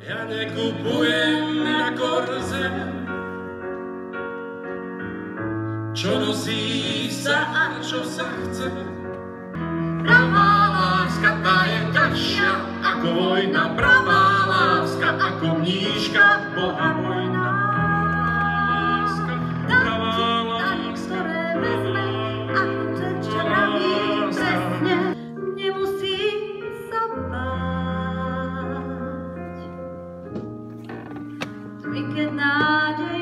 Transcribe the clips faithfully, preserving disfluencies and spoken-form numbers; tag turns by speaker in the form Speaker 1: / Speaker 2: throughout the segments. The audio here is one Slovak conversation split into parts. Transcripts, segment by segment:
Speaker 1: Ja nekupujem na korze, čo nosí sa a čo sa chce. Pravá láska tá je ťažšia ako vojna, pravá láska ako mníška Boha vojna. Láska, pravá láska,
Speaker 2: ktoré vezme ako ten, čo praví presne, nemusí sa báť. I keď nádej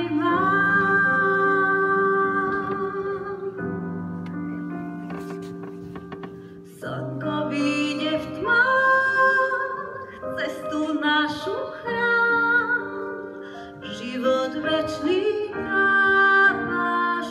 Speaker 2: slnko vyjde v tmách, cestu našu chrám, život večný dávaš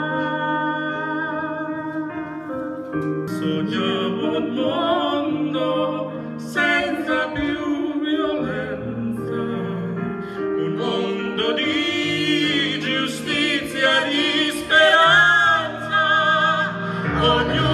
Speaker 2: nám.
Speaker 1: Sogniamo un mondo senza più violenza, un mondo di giustizia, di speranza. Ognuno